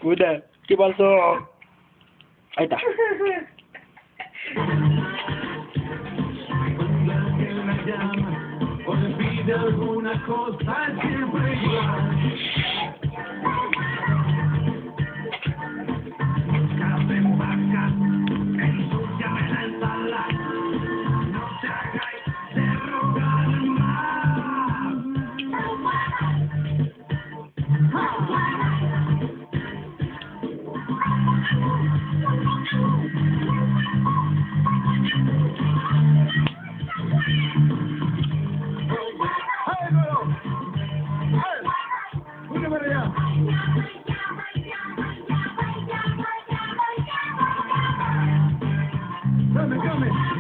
puta. ¿Qué pasó? Ahí está. O le pide alguna cosa siempre igual. Buscate en vaca, ensúciame la ensalada. No te hagáis de rogar más. Dame.